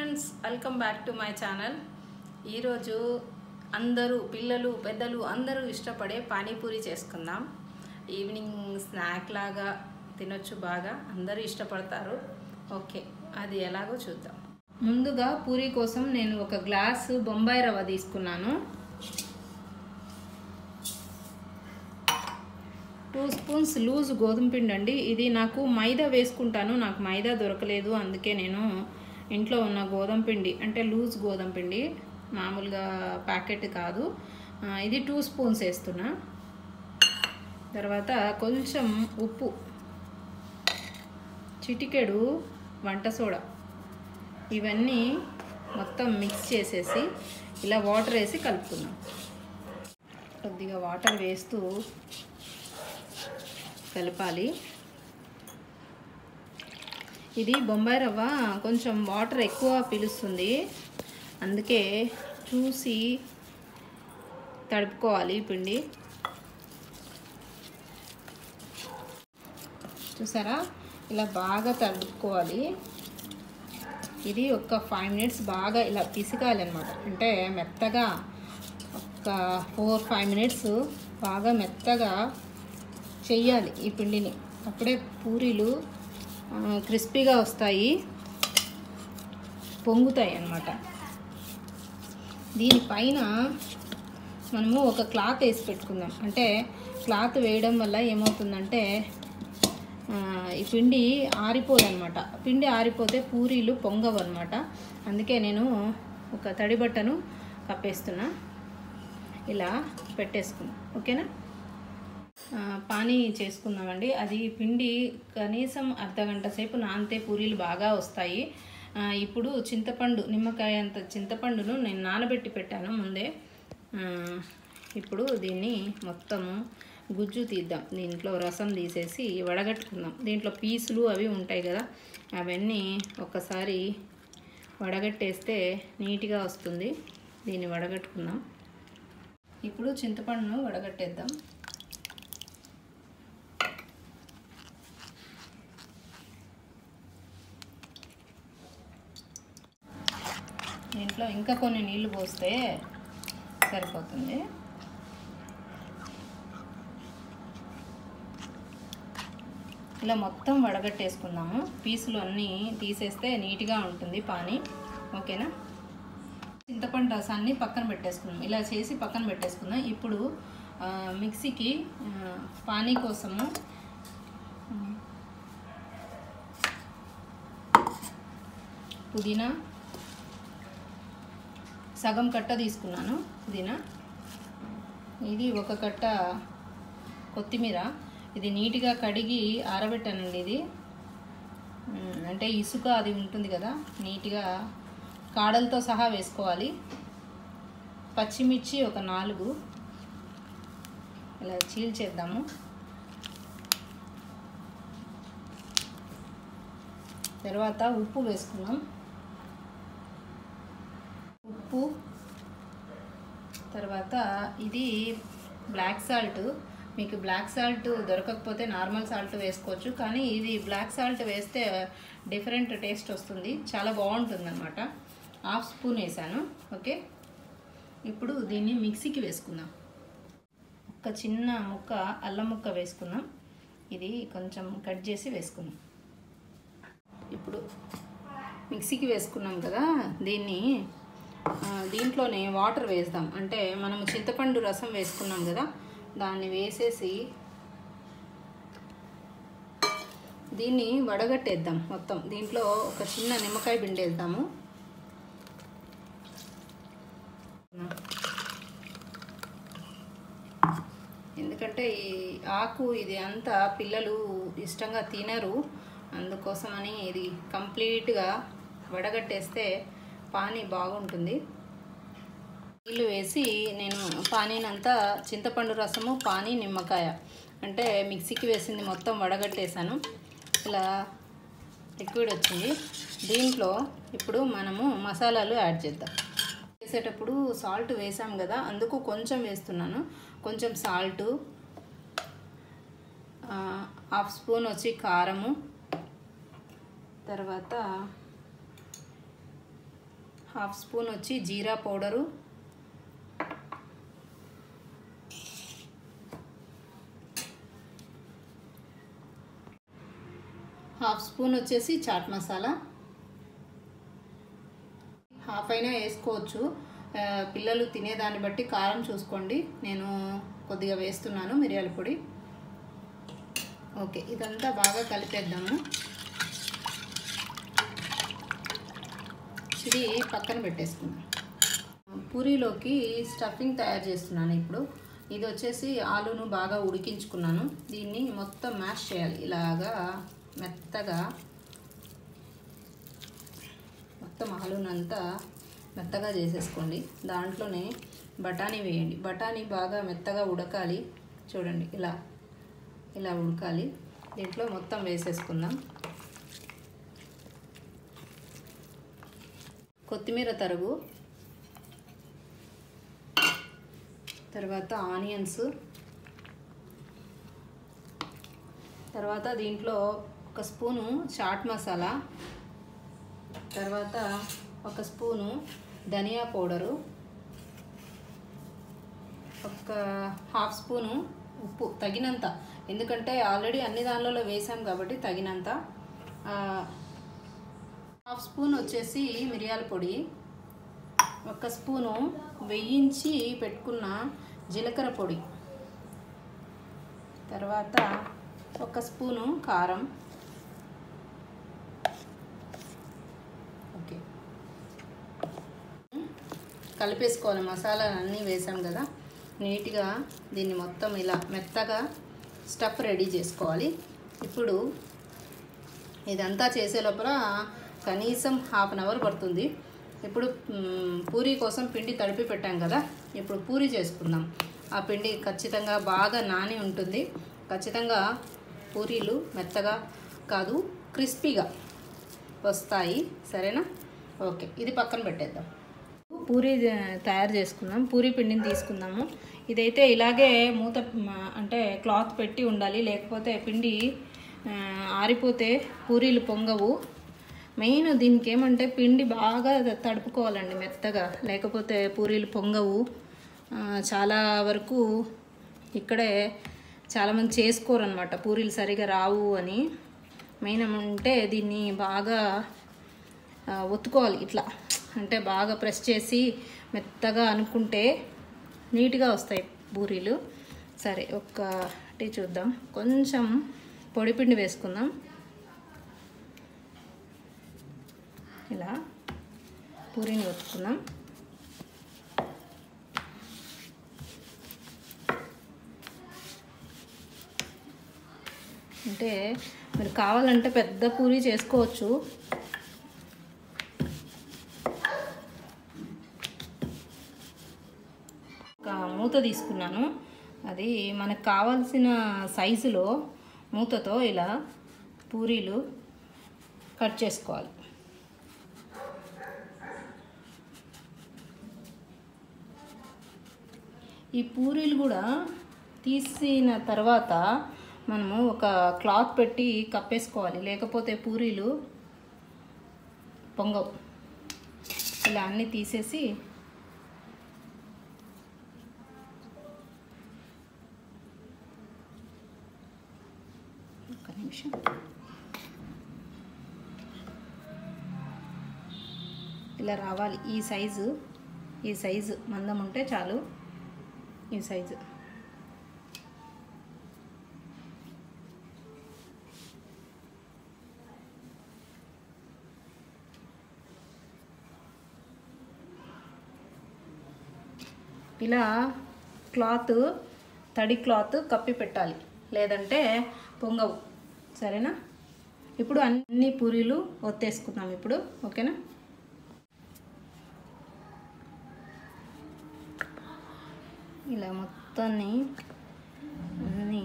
Friends, welcome back to my channel. ఈరోజు అందరూ పిల్లలు పెద్దలు అందరూ ఇష్టపడే పానీపూరి చేసుకుందాం. ఈవినింగ్ స్నాక్ లాగా తినొచ్చు, బాగా అందరూ ఇష్టపడతారు. ఓకే, అది ఎలాగో చూద్దాం. ముందుగా పూరి కోసం నేను ఒక గ్లాసు బొంబాయి రవ్వ తీసుకున్నాను. 2 స్పూన్స్ లూజ్ గోధుమ పిండి అండి. ఇది నాకు మైదా వేసుకుంటాను, నాకు మైదా దొరకలేదు, అందుకే నేను ఇంట్లో ఉన్న గోధుమ పిండి అంటే లూజ్ గోధుమ పిండి, మామూలుగా ప్యాకెట్ కాదు, ఇది 2 స్పూన్స్ వేస్తున్నా. తర్వాత కొంచెం ఉప్పు, చిటికెడు వంట సోడా, ఇవన్నీ మొత్తం మిక్స్ చేసేసి ఇలా వాటర్ వేసి కలుపుకున్నాం. కొద్దిగా వాటర్ వేస్తూ కలపాలి. ఇది బొంబాయి రవ్వ కొంచెం వాటర్ ఎక్కువ పీలుస్తుంది, అందుకే చూసి తడుపుకోవాలి పిండి. చూసారా, ఇలా బాగా తడుపుకోవాలి. ఇది ఒక 5 మినిట్స్ బాగా ఇలా పిసకాలి అన్నమాట. అంటే మెత్తగా ఒక 4-5 మినిట్స్ బాగా మెత్తగా చెయ్యాలి ఈ పిండిని. అప్పుడే పూరీలు క్రిస్పీగా వస్తాయి, పొంగుతాయి అన్నమాట. దీనిపైన మనము ఒక క్లాత్ వేసి పెట్టుకుందాం. అంటే క్లాత్ వేయడం వల్ల ఏమవుతుందంటే ఈ పిండి ఆరిపోదన్నమాట. పిండి ఆరిపోతే పూరీలు పొంగవు అన్నమాట. అందుకే నేను ఒక తడి బట్టను కప్పేస్తున్నా, ఇలా పెట్టేసుకున్నా. ఓకేనా, పానీ చేసుకుందామండి. అది పిండి కనీసం అర్ధగంట సేపు నానితే పూరీలు బాగా వస్తాయి. ఇప్పుడు చింతపండు, నిమ్మకాయ అంత చింతపండును నేను నానబెట్టి పెట్టాను ముందే. ఇప్పుడు దీన్ని మొత్తము గుజ్జు తీద్దాం. దీంట్లో రసం తీసేసి వడగట్టుకుందాం. దీంట్లో పీసులు అవి ఉంటాయి కదా, అవన్నీ ఒక్కసారి వడగట్టేస్తే నీట్గా వస్తుంది. దీన్ని వడగట్టుకుందాం. ఇప్పుడు చింతపండును వడగట్టేద్దాం. దీంట్లో ఇంకా కొన్ని నీళ్లు పోస్తే సరిపోతుంది. ఇలా మొత్తం వడగట్టేసుకుందాము. పీసులు అన్నీ తీసేస్తే నీట్గా ఉంటుంది పానీ. ఓకేనా, చింతపండు రసాన్ని పక్కన పెట్టేసుకుందాం. ఇలా చేసి పక్కన పెట్టేసుకుందాం. ఇప్పుడు మిక్సీకి పానీ కోసము పుదీనా సగం కట్ట తీసుకున్నాను. పుదీనా, ఇది ఒక కట్ట కొత్తిమీర. ఇది నీట్గా కడిగి ఆరబెట్టానండి. ఇది అంటే ఇసుక అది ఉంటుంది కదా, నీట్గా కాడలతో సహా వేసుకోవాలి. పచ్చిమిర్చి ఒక 4 ఇలా చీల్చేద్దాము. తర్వాత ఉప్పు వేసుకున్నాం. ఉప్పు, తర్వాత ఇది బ్లాక్ సాల్ట్. మీకు బ్లాక్ సాల్ట్ దొరకకపోతే నార్మల్ సాల్ట్ వేసుకోవచ్చు, కానీ ఇది బ్లాక్ సాల్ట్ వేస్తే డిఫరెంట్ టేస్ట్ వస్తుంది, చాలా బాగుంటుంది అన్నమాట. 1/2 స్పూన్ వేసాను. ఓకే, ఇప్పుడు దీన్ని మిక్సీకి వేసుకుందాం. ఒక చిన్న ముక్క అల్లం ముక్క వేసుకుందాం. ఇది కొంచెం కట్ చేసి వేసుకుందాం. ఇప్పుడు మిక్సీకి వేసుకున్నాం కదా, దీంట్లోనే వాటర్ వేద్దాం. అంటే మనం చింతపండు రసం వేసుకున్నాం కదా, దాన్ని వేసేసి దీన్ని వడగట్టేద్దాం మొత్తం. దీంట్లో ఒక చిన్న నిమ్మకాయ పిండేద్దాము. ఎందుకంటే ఈ ఆకు ఇది అంతా పిల్లలు ఇష్టంగా తినరు, అందుకోసమని ఇది కంప్లీట్గా వడగట్టేస్తే పానీ బాగుంటుంది. నీళ్ళు వేసి నేను పానీనంతా చింతపండు రసము, పానీ, నిమ్మకాయ అంటే మిక్సీకి వేసింది మొత్తం వడగట్టేసాను. ఇలా లిక్విడ్ వచ్చింది. దీంట్లో ఇప్పుడు మనము మసాలాలు యాడ్ చేద్దాం. వేసేటప్పుడు సాల్ట్ వేసాం కదా, అందుకు కొంచెం వేస్తున్నాను. కొంచెం సాల్టు, 1/2 స్పూన్ వచ్చి కారము, తర్వాత హాఫ్ స్పూన్ వచ్చి జీరా పౌడరు, హాఫ్ స్పూన్ వచ్చేసి చాట్ మసాలా, హాఫ్ అయినా వేసుకోవచ్చు, పిల్లలు తినేదాన్ని బట్టి కారం చూసుకోండి. నేను కొద్దిగా వేస్తున్నాను మిరియాల పొడి. ఓకే, ఇదంతా బాగా కలిపేద్దాము. ఇది పక్కన పెట్టేసుకుందాం. పూరీలోకి స్టఫింగ్ తయారు చేస్తున్నాను ఇప్పుడు. ఇది వచ్చేసి ఆలును బాగా ఉడికించుకున్నాను. దీన్ని మొత్తం మ్యాష్ చేయాలి, ఇలాగా మెత్తగా మొత్తం ఆలునంతా మెత్తగా చేసేసుకోండి. దాంట్లోనే బఠానీ వేయండి. బఠానీ బాగా మెత్తగా ఉడకాలి. చూడండి, ఇలా ఇలా ఉడకాలి. దీంట్లో మొత్తం వేసేసుకుందాం. కొత్తిమీర తరుగు, తర్వాత ఆనియన్స్, తర్వాత దీంట్లో ఒక స్పూను చాట్ మసాలా, తర్వాత ఒక స్పూను ధనియా పౌడరు, ఒక హాఫ్ స్పూను ఉప్పు తగినంత, ఎందుకంటే ఆల్రెడీ అన్ని దానిలో వేసాం కాబట్టి తగినంత. హాఫ్ స్పూన్ వచ్చేసి మిరియాల పొడి, ఒక స్పూను వేయించి పెట్టుకున్న జీలకర్ర పొడి, తర్వాత ఒక స్పూను కారం. ఓకే, కలిపేసుకోవాలి. మసాలాలు అన్నీ వేసాం కదా, నీట్గా దీన్ని మొత్తం ఇలా మెత్తగా స్టఫ్ రెడీ చేసుకోవాలి. ఇప్పుడు ఇదంతా చేసే లోపల కనీసం హాఫ్ అన్ అవర్ పడుతుంది. ఇప్పుడు పూరీ కోసం పిండి తడిపి పెట్టాం కదా, ఇప్పుడు పూరీ చేసుకుందాం. ఆ పిండి ఖచ్చితంగా బాగా నాని ఉంటుంది. ఖచ్చితంగా పూరీలు మెత్తగా కాదు, క్రిస్పీగా వస్తాయి. సరేనా? ఓకే, ఇది పక్కన పెట్టేద్దాం. పూరీ తయారు చేసుకుందాం. పూరీ పిండిని తీసుకుందాము. ఇదైతే ఇలాగే మూత అంటే క్లాత్ పెట్టి ఉండాలి, లేకపోతే పిండి ఆరిపోతే పూరీలు పొంగవు. మెయిన్ దీనికి ఏమంటే పిండి బాగా తడుపుకోవాలండి మెత్తగా, లేకపోతే పూరీలు పొంగవు. చాలా వరకు ఇక్కడే చాలామంది చేసుకోరు అనమాట, పూరీలు సరిగా రావు అని. మెయిన్ అంటే దీన్ని బాగా ఒత్తుకోవాలి, ఇట్లా అంటే బాగా ప్రెస్ చేసి మెత్తగా అనుకుంటే నీట్గా వస్తాయి పూరీలు. సరే, ఒకటి చూద్దాం. కొంచెం పొడిపిండి వేసుకుందాం. ఇలా పూరీని ఒత్తుకుందాం. అంటే మీరు కావాలంటే పెద్ద పూరీ చేసుకోవచ్చు. ఒక మూత తీసుకున్నాను, అది మనకు కావాల్సిన సైజులో మూతతో ఇలా పూరీలు కట్ చేసుకోవాలి. ఈ పూరీలు కూడా తీసిన తర్వాత మనము ఒక క్లాత్ పెట్టి కప్పేసుకోవాలి, లేకపోతే పూరీలు పొంగవు. ఇలా అన్నీ తీసేసి ఒక్క నిమిషం, ఇలా రావాలి. ఈ సైజు మందం ఉంటే చాలు. ఈ సైజు ఇలా క్లాత్, తడి క్లాత్ కప్పి పెట్టాలి, లేదంటే పొంగవు. సరేనా? ఇప్పుడు అన్ని పూరీలు ఒత్తేసుకుందాం ఇప్పుడు. ఓకేనా? ఇలా మొత్తాన్ని అన్నీ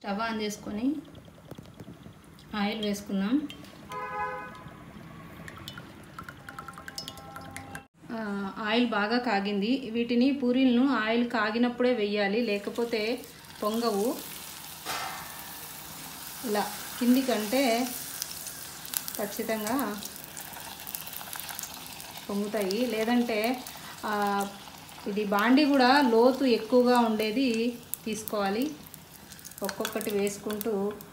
స్టవ్ ఆన్ చేసుకొని ఆయిల్ వేసుకుందాం. ఆయిల్ బాగా కాగింది. వీటిని పూరీలను ఆయిల్ కాగినప్పుడే వేయాలి, లేకపోతే పొంగవు. ఇలా కింది కంటే ఖచ్చితంగా పొంగుతాయి. లేదంటే ఇది బాండి కూడా లోతు ఎక్కువగా ఉండేది తీసుకోవాలి. ఒక్కొక్కటి వేసుకుంటూ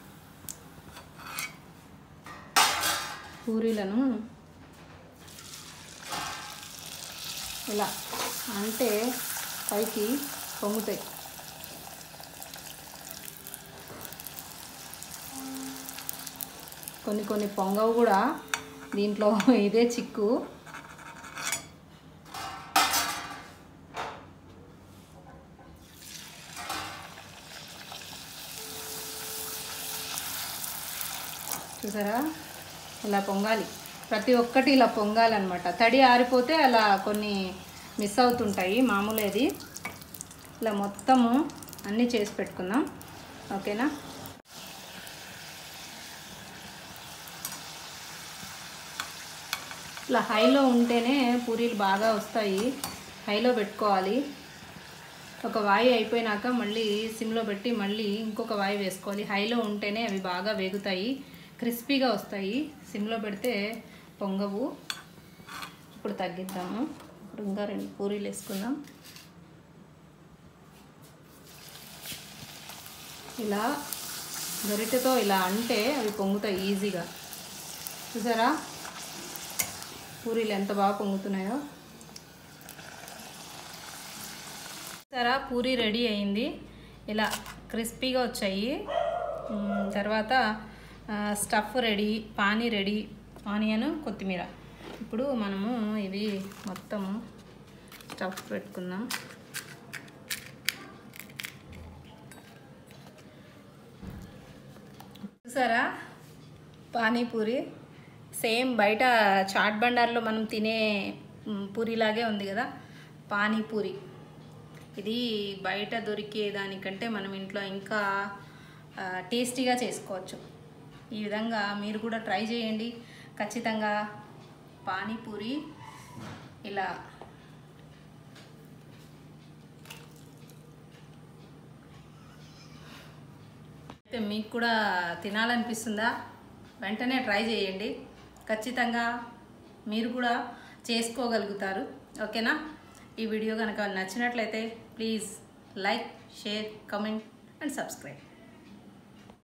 పూరీలను ఇలా అంటే పైకి పొంగుతాయి. కొన్ని పొంగవు కూడా. దీంట్లో ఇదే చిక్కు. చూసారా, ఇలా పొంగాలి. ప్రతి ఒక్కటి ఇలా పొంగాలన్నమాట. తడి ఆరిపోతే అలా కొన్ని మిస్ అవుతుంటాయి మామూలేది. ఇలా మొత్తము అన్నీ చేసి పెట్టుకుందాం. ఓకేనా? ఇలా హైలో ఉంటేనే పూరీలు బాగా వస్తాయి. హైలో పెట్టుకోవాలి. ఒక వాయి అయిపోయినాక మళ్ళీ సిమ్లో పెట్టి మళ్ళీ ఇంకొక వాయి వేసుకోవాలి. హైలో ఉంటేనే అవి బాగా వేగుతాయి, క్రిస్పీగా వస్తాయి. సిమ్లో పెడితే పొంగవు. ఇప్పుడు తగ్గిద్దాము. ఇప్పుడు ఇంకా 2 పూరీలు వేసుకుందాం. ఇలా గరిటెతో ఇలా అంటే అవి పొంగుతాయి ఈజీగా. చూసారా పూరీలు ఎంత బాగా పొంగుతున్నాయో. చూసారా, పూరీ రెడీ అయింది. ఇలా క్రిస్పీగా వచ్చాయి. తర్వాత స్టఫ్ రెడీ, పానీ రెడీ, ఆనియన్, కొత్తిమీర. ఇప్పుడు మనము ఇవి మొత్తము స్టఫ్ పెట్టుకుందాం. చూసారా, పానీపూరి సేమ్ బయట చాట్ బండార్లో మనం తినే పూరిలాగే ఉంది కదా పానీపూరి. ఇది బయట దొరికే దానికంటే మనం ఇంట్లో ఇంకా టేస్టీగా చేసుకోవచ్చు. ఈ విధంగా మీరు కూడా ట్రై చేయండి ఖచ్చితంగా. పానీపూరి ఇలా అయితే మీకు కూడా తినాలనిపిస్తుందా? వెంటనే ట్రై చేయండి. ఖచ్చితంగా మీరు కూడా చేసుకోగలుగుతారు. ఓకేనా? ఈ వీడియో కనుక నచ్చినట్లయితే please like, share, comment and subscribe.